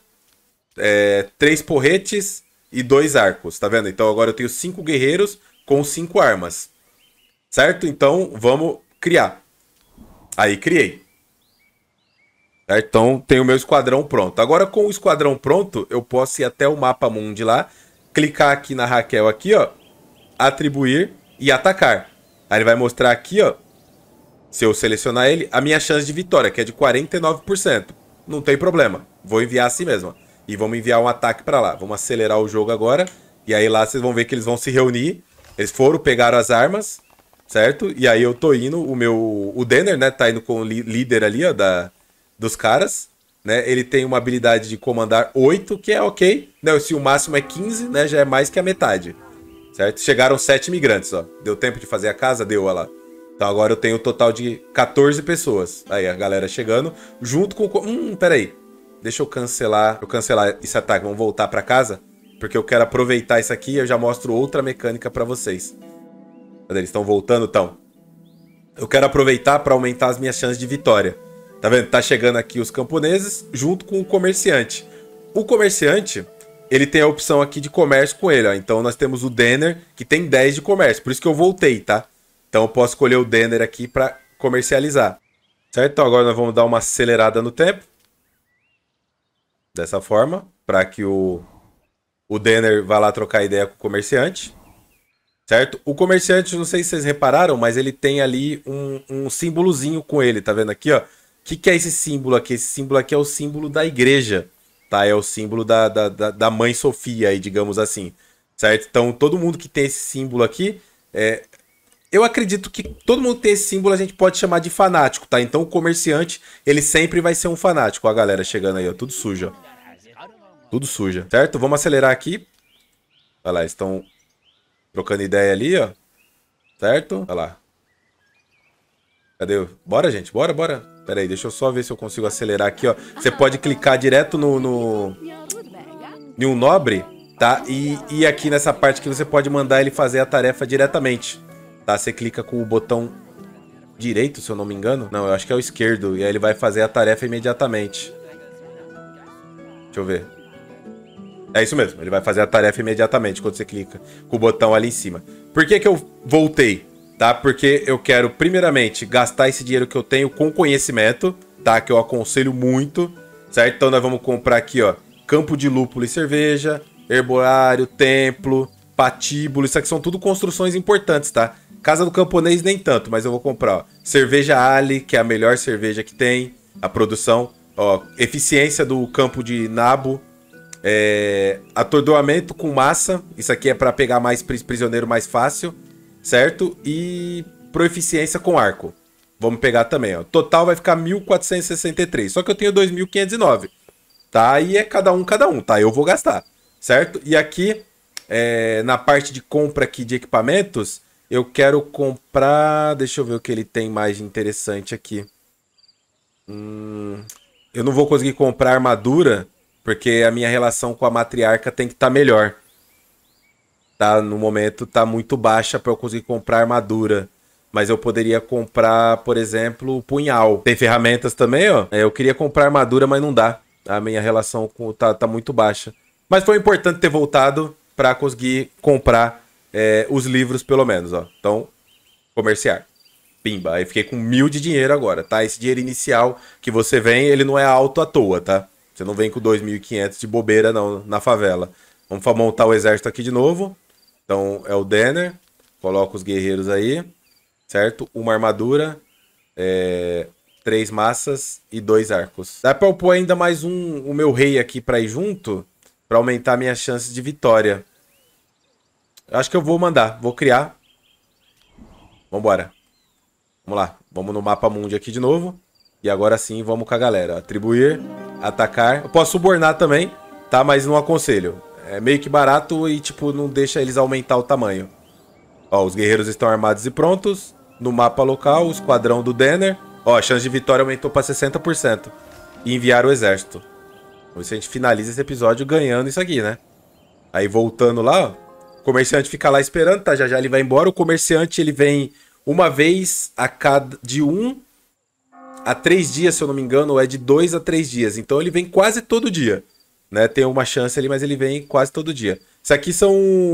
3 porretes e 2 arcos, tá vendo? Então agora eu tenho 5 guerreiros com 5 armas, certo? Então vamos criar. Aí criei. Certo? Então tenho o meu esquadrão pronto. Agora com o esquadrão pronto, eu posso ir até o mapa mundi lá, clicar aqui na Raquel aqui, ó, atribuir e atacar. Aí ele vai mostrar aqui, ó, se eu selecionar ele, a minha chance de vitória, que é de 49%. Não tem problema. Vou enviar assim mesmo. E vamos enviar um ataque pra lá. Vamos acelerar o jogo agora. E aí lá vocês vão ver que eles vão se reunir. Eles foram, pegaram as armas, certo? E aí eu tô indo, o Denner, né, tá indo com o líder ali, ó, dos caras. Né? Ele tem uma habilidade de comandar 8, que é ok. Né? Se o máximo é 15, né, já é mais que a metade. Certo? Chegaram 7 imigrantes, ó. Deu tempo de fazer a casa? Deu, ó lá. Então agora eu tenho um total de 14 pessoas. Aí a galera chegando, junto com... peraí. Deixa eu cancelar esse ataque. Vamos voltar pra casa, porque eu quero aproveitar isso aqui e eu já mostro outra mecânica pra vocês. Cadê? Eles estão voltando, então. Eu quero aproveitar pra aumentar as minhas chances de vitória. Tá vendo? Tá chegando aqui os camponeses junto com o comerciante. O comerciante, ele tem a opção aqui de comércio com ele, ó. Então nós temos o Denner, que tem 10 de comércio. Por isso que eu voltei, tá? Então eu posso escolher o Denner aqui para comercializar. Certo? Então agora nós vamos dar uma acelerada no tempo. Dessa forma. Para que o Denner vá lá trocar ideia com o comerciante. Certo? O comerciante, não sei se vocês repararam, mas ele tem ali um símbolozinho com ele. Tá vendo aqui, ó? O que é esse símbolo aqui? Esse símbolo aqui é o símbolo da igreja. Tá? É o símbolo da Mãe Sofia, aí, digamos assim. Certo? Então todo mundo que tem esse símbolo aqui... Eu acredito que todo mundo tem esse símbolo, a gente pode chamar de fanático, tá? Então o comerciante, ele sempre vai ser um fanático. Ó a galera chegando aí, ó, tudo sujo, ó. Tudo suja, certo? Vamos acelerar aqui. Olha lá, estão trocando ideia ali, ó. Certo? Olha lá. Cadê? Bora, gente, bora, bora. Pera aí, deixa eu só ver se eu consigo acelerar aqui, ó. Você pode clicar direto em um nobre, tá? E aqui nessa parte que você pode mandar ele fazer a tarefa diretamente, tá? Você clica com o botão direito, se eu não me engano. Não, eu acho que é o esquerdo. E aí ele vai fazer a tarefa imediatamente. Deixa eu ver. É isso mesmo, ele vai fazer a tarefa imediatamente quando você clica com o botão ali em cima. Por que que eu voltei? Tá? Porque eu quero, primeiramente, gastar esse dinheiro que eu tenho com conhecimento, tá? Que eu aconselho muito, certo? Então nós vamos comprar aqui, ó, campo de lúpulo e cerveja, herborário, templo, patíbulo, isso aqui são tudo construções importantes, tá? Casa do camponês nem tanto, mas eu vou comprar, ó, cerveja Ali, que é a melhor cerveja que tem, a produção, ó, eficiência do campo de nabo, atordoamento com massa, isso aqui é para pegar mais prisioneiro mais fácil, certo? E proeficiência com arco. Vamos pegar também, ó. Total vai ficar 1.463. Só que eu tenho 2.509. Tá? E é cada um, tá? Eu vou gastar, certo? E aqui, na parte de compra aqui de equipamentos, eu quero comprar... Deixa eu ver o que ele tem mais de interessante aqui. Eu não vou conseguir comprar armadura, porque a minha relação com a matriarca tem que estar melhor. Tá, no momento tá muito baixa para eu conseguir comprar armadura. Mas eu poderia comprar, por exemplo, o punhal. Tem ferramentas também, ó. Eu queria comprar armadura, mas não dá. A minha relação com tá muito baixa. Mas foi importante ter voltado para conseguir comprar os livros, pelo menos, ó. Então, comerciar. Pimba. Aí fiquei com 1.000 de dinheiro agora, tá? Esse dinheiro inicial que você vem, ele não é alto à toa, tá? Você não vem com 2.500 de bobeira, não, na favela. Vamos montar o exército aqui de novo. Então, é o Denner. Coloca os guerreiros aí. Certo? Uma armadura. 3 massas e 2 arcos. Dá pra eu pôr ainda mais o meu rei aqui pra ir junto. Pra aumentar minhas chances de vitória. Eu acho que eu vou mandar. Vou criar. Vambora. Vamos lá. Vamos no mapa mundi aqui de novo. E agora sim, vamos com a galera. Atribuir. Atacar. Eu posso subornar também. Tá? Mas não aconselho. É meio que barato e, tipo, não deixa eles aumentar o tamanho. Ó, os guerreiros estão armados e prontos. No mapa local, o esquadrão do Denner. Ó, a chance de vitória aumentou para 60%. E enviar o exército. Vamos ver se a gente finaliza esse episódio ganhando isso aqui, né? Aí, voltando lá, ó. O comerciante fica lá esperando, tá? Já já ele vai embora. O comerciante, ele vem uma vez a cada... De 1 a 3 dias, se eu não me engano. Ou é de 2 a 3 dias. Então, ele vem quase todo dia. Né, tem uma chance ali, mas ele vem quase todo dia. Isso aqui são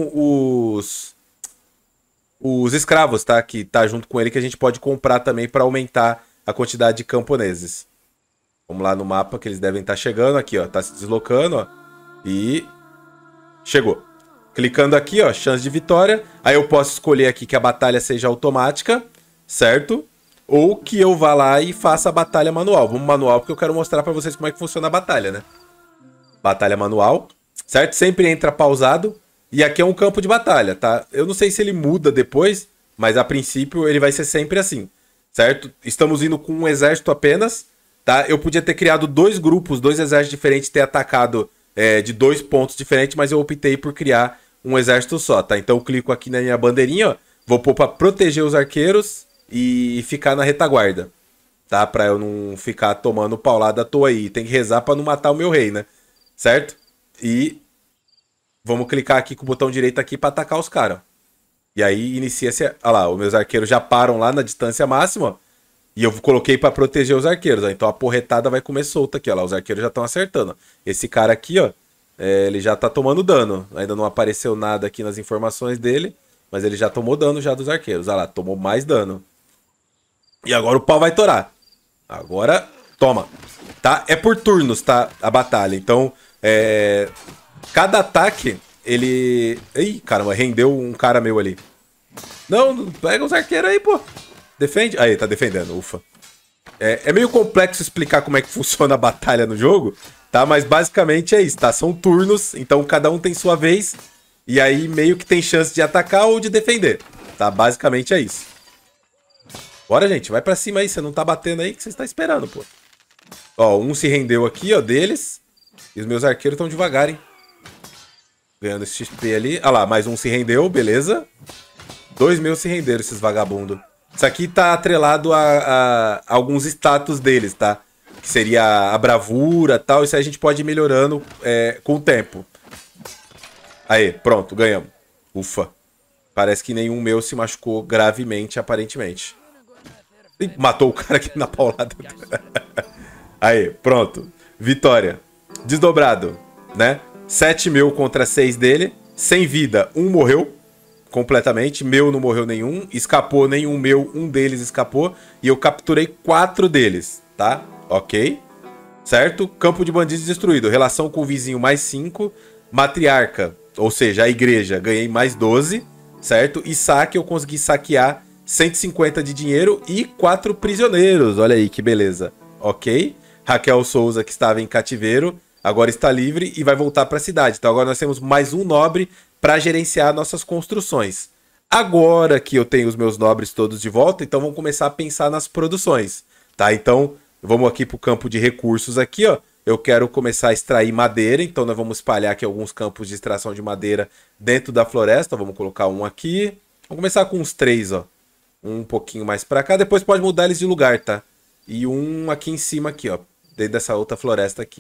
os escravos, tá? Que tá junto com ele, que a gente pode comprar também para aumentar a quantidade de camponeses. Vamos lá no mapa, que eles devem estar chegando aqui, ó. Tá se deslocando, ó. E chegou. Clicando aqui, ó, chance de vitória. Aí eu posso escolher aqui que a batalha seja automática, certo? Ou que eu vá lá e faça a batalha manual. Vamos manual, porque eu quero mostrar para vocês como é que funciona a batalha, né? Batalha manual, certo? Sempre entra pausado. E aqui é um campo de batalha, tá? Eu não sei se ele muda depois, mas a princípio ele vai ser sempre assim, certo? Estamos indo com um exército apenas, tá? Eu podia ter criado 2 grupos, 2 exércitos diferentes, ter atacado de 2 pontos diferentes, mas eu optei por criar um exército só, tá? Então eu clico aqui na minha bandeirinha, ó. Vou pôr pra proteger os arqueiros e ficar na retaguarda, tá? Pra eu não ficar tomando paulada à toa aí. Tem que rezar pra não matar o meu rei, né? Certo? E vamos clicar aqui com o botão direito aqui para atacar os caras. E aí inicia-se... Olha lá, os meus arqueiros já param lá na distância máxima. Ó, e eu coloquei para proteger os arqueiros. Ó, então a porretada vai comer solta aqui. Ó, lá, os arqueiros já estão acertando. Ó. Esse cara aqui, ó, ele já tá tomando dano. Ainda não apareceu nada aqui nas informações dele. Mas ele já tomou dano já dos arqueiros. Olha lá, tomou mais dano. E agora o pau vai torar. Agora, toma. Tá? É por turnos, tá? A batalha. Então... cada ataque, ele... Ih, caramba, rendeu um cara meu ali. Não, pega os arqueiros aí, pô. Defende. Aí, tá defendendo, ufa. É meio complexo explicar como é que funciona a batalha no jogo, tá? Mas basicamente é isso, tá? São turnos, então cada um tem sua vez. E aí meio que tem chance de atacar ou de defender. Tá? Basicamente é isso. Bora, gente. Vai pra cima aí. Você não tá batendo aí, que você está esperando, pô. Ó, um se rendeu aqui, ó, deles. E os meus arqueiros estão devagar, hein? Ganhando esse XP ali. Ah lá, mais um se rendeu, beleza. 2 meus se renderam, esses vagabundos. Isso aqui tá atrelado a alguns status deles, tá? Que seria a bravura e tal. Isso aí a gente pode ir melhorando com o tempo. Aí, pronto, ganhamos. Ufa. Parece que nenhum meu se machucou gravemente, aparentemente. Ih, matou o cara aqui na paulada. Aí, pronto. Vitória. Desdobrado, né? 7 meu contra 6 dele. Sem vida, um morreu completamente. Meu não morreu nenhum. Escapou nenhum meu, um deles escapou. E eu capturei 4 deles, tá? Ok. Certo? Campo de bandidos destruído. Relação com o vizinho mais 5. Matriarca, ou seja, a igreja, ganhei mais 12. Certo? E saque, eu consegui saquear 150 de dinheiro e 4 prisioneiros. Olha aí que beleza. Ok. Raquel Souza, que estava em cativeiro, agora está livre e vai voltar para a cidade. Então agora nós temos mais um nobre para gerenciar nossas construções. Agora que eu tenho os meus nobres todos de volta, então vamos começar a pensar nas produções. Tá? Então vamos aqui para o campo de recursos aqui, ó. Eu quero começar a extrair madeira, então nós vamos espalhar aqui alguns campos de extração de madeira dentro da floresta. Vamos colocar um aqui. Vamos começar com uns 3, ó. Um pouquinho mais para cá, depois pode mudar eles de lugar, tá? E um aqui em cima aqui, ó. Dentro dessa outra floresta aqui.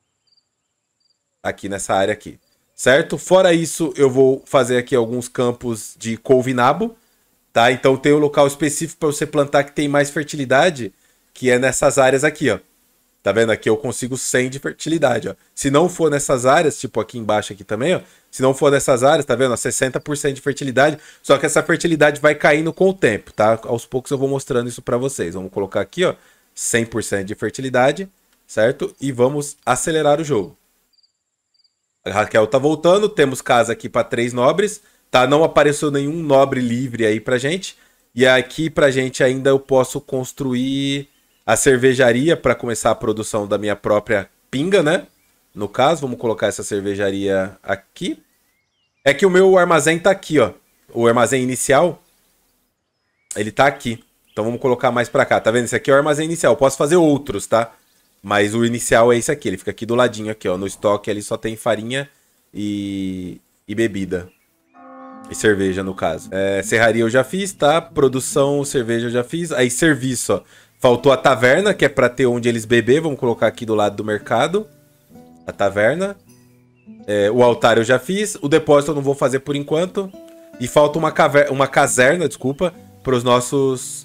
Aqui nessa área aqui. Certo? Fora isso, eu vou fazer aqui alguns campos de couve-nabo. Tá? Então tem um local específico para você plantar que tem mais fertilidade, que é nessas áreas aqui, ó. Tá vendo? Aqui eu consigo 100 de fertilidade, ó. Se não for nessas áreas, tipo aqui embaixo aqui também, ó. Se não for nessas áreas, tá vendo? 60% de fertilidade. Só que essa fertilidade vai caindo com o tempo, tá? Aos poucos eu vou mostrando isso pra vocês. Vamos colocar aqui, ó. 100% de fertilidade, certo? E vamos acelerar o jogo. A Raquel tá voltando. Temos casa aqui pra 3 nobres, tá? Não apareceu nenhum nobre livre aí pra gente. E aqui pra gente ainda eu posso construir a cervejaria para começar a produção da minha própria pinga, né? No caso, vamos colocar essa cervejaria aqui. É que o meu armazém tá aqui, ó. O armazém inicial, ele tá aqui. Então vamos colocar mais para cá. Tá vendo? Esse aqui é o armazém inicial. Eu posso fazer outros, tá? Mas o inicial é esse aqui. Ele fica aqui do ladinho, aqui, ó. No estoque ali só tem farinha e bebida. E cerveja, no caso. Serraria eu já fiz, tá? Produção, cerveja eu já fiz. Aí serviço, ó. Faltou a taverna, que é para ter onde eles beber. Vamos colocar aqui do lado do mercado. A taverna. O altar eu já fiz. O depósito eu não vou fazer por enquanto. E falta uma caserna, desculpa, para os nossos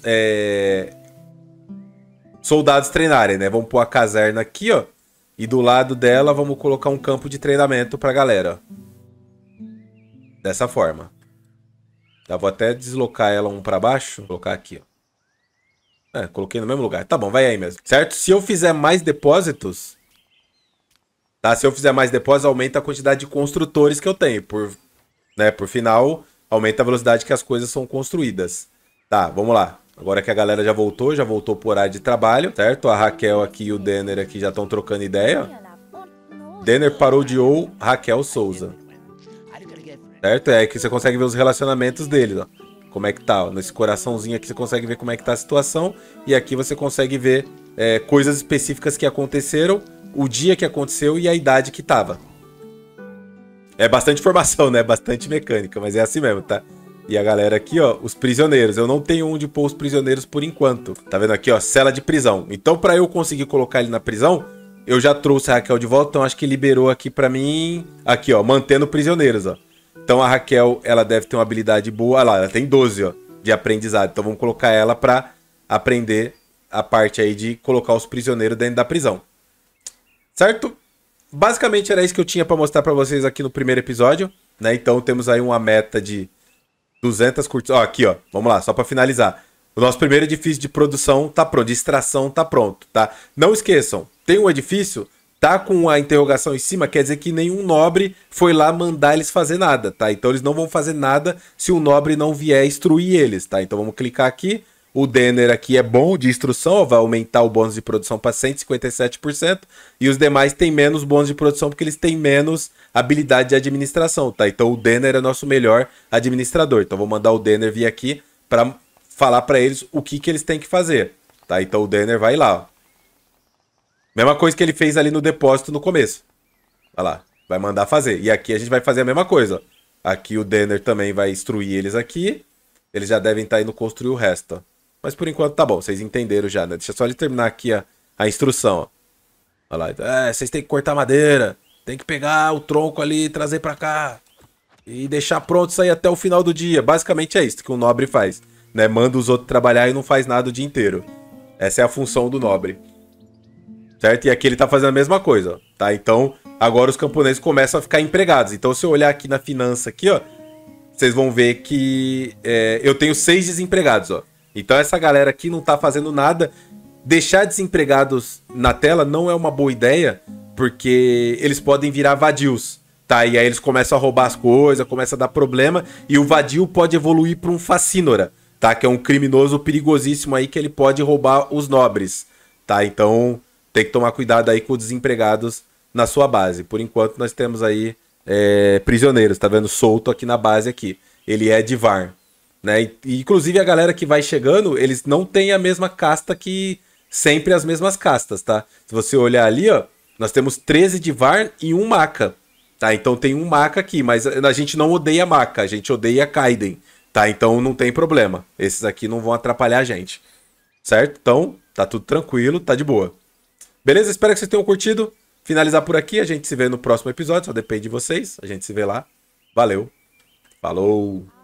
soldados treinarem, né? Vamos pôr a caserna aqui, ó. E do lado dela vamos colocar um campo de treinamento pra galera, ó. Dessa forma. Tá, vou até deslocar ela um para baixo. Vou colocar aqui, ó. Coloquei no mesmo lugar. Tá bom, vai aí mesmo. Certo? Se eu fizer mais depósitos... Tá? Se eu fizer mais depósitos, aumenta a quantidade de construtores que eu tenho. Por final, aumenta a velocidade que as coisas são construídas. Tá, vamos lá. Agora que a galera já voltou pro horário de trabalho, certo? A Raquel aqui e o Denner aqui já estão trocando ideia. Denner parodiou Raquel Souza. Certo? É aí que você consegue ver os relacionamentos deles, ó. Como é que tá, ó. Nesse coraçãozinho aqui você consegue ver como é que tá a situação. E aqui você consegue ver coisas específicas que aconteceram, o dia que aconteceu e a idade que tava. É bastante informação, né? Bastante mecânica, mas é assim mesmo, tá? E a galera aqui, ó, os prisioneiros. Eu não tenho onde pôr os prisioneiros por enquanto. Tá vendo aqui, ó, cela de prisão. Então, pra eu conseguir colocar ele na prisão, eu já trouxe a Raquel de volta. Então, acho que liberou aqui pra mim... Aqui, ó, mantendo prisioneiros, ó. Então, a Raquel, ela deve ter uma habilidade boa. Olha lá, ela tem 12, ó, de aprendizado. Então, vamos colocar ela pra aprender a parte aí de colocar os prisioneiros dentro da prisão. Certo? Basicamente, era isso que eu tinha pra mostrar pra vocês aqui no primeiro episódio, né? Então, temos aí uma meta de 200 curtidas. Ó, aqui, ó. Vamos lá, só pra finalizar. O nosso primeiro edifício de produção tá pronto, de extração tá pronto, tá? Não esqueçam, tem um edifício, tá com a interrogação em cima, quer dizer que nenhum nobre foi lá mandar eles fazer nada, tá? Então eles não vão fazer nada se o nobre não vier instruir eles, tá? Então vamos clicar aqui. O Denner aqui é bom de instrução, ó, vai aumentar o bônus de produção para 157%. E os demais têm menos bônus de produção porque eles têm menos habilidade de administração, tá? Então o Denner é nosso melhor administrador. Então vou mandar o Denner vir aqui para falar para eles o que eles têm que fazer, tá? Então o Denner vai lá, ó. Mesma coisa que ele fez ali no depósito no começo. Olha lá, vai mandar fazer. E aqui a gente vai fazer a mesma coisa, ó. Aqui o Denner também vai instruir eles aqui. Eles já devem estar indo construir o resto, ó. Mas por enquanto tá bom, vocês entenderam já, né? Deixa só ele terminar aqui a instrução, ó. Olha lá, vocês têm que cortar madeira. Tem que pegar o tronco ali e trazer pra cá. E deixar pronto isso aí até o final do dia. Basicamente é isso que o nobre faz, né? Manda os outros trabalhar e não faz nada o dia inteiro. Essa é a função do nobre. Certo? E aqui ele tá fazendo a mesma coisa, ó, tá? Então, agora os camponeses começam a ficar empregados. Então, se eu olhar aqui na finança, aqui, ó, vocês vão ver que eu tenho 6 desempregados, ó. Então, essa galera aqui não tá fazendo nada. Deixar desempregados na tela não é uma boa ideia, porque eles podem virar vadios, tá? E aí eles começam a roubar as coisas, começa a dar problema, e o vadio pode evoluir para um facínora, tá? Que é um criminoso perigosíssimo aí que ele pode roubar os nobres, tá? Então... tem que tomar cuidado aí com os desempregados na sua base. Por enquanto, nós temos aí prisioneiros, tá vendo? Solto aqui na base aqui. Ele é de VAR, né? E, inclusive, a galera que vai chegando, eles não têm a mesma casta que sempre as mesmas castas, tá? Se você olhar ali, ó, nós temos 13 de VAR e 1 maca, tá? Então tem um maca aqui, mas a gente não odeia maca, a gente odeia Kaiden, tá? Então não tem problema. Esses aqui não vão atrapalhar a gente, certo? Então, tá tudo tranquilo, tá de boa. Beleza? Espero que vocês tenham curtido. Finalizar por aqui. A gente se vê no próximo episódio. Só depende de vocês. A gente se vê lá. Valeu. Falou.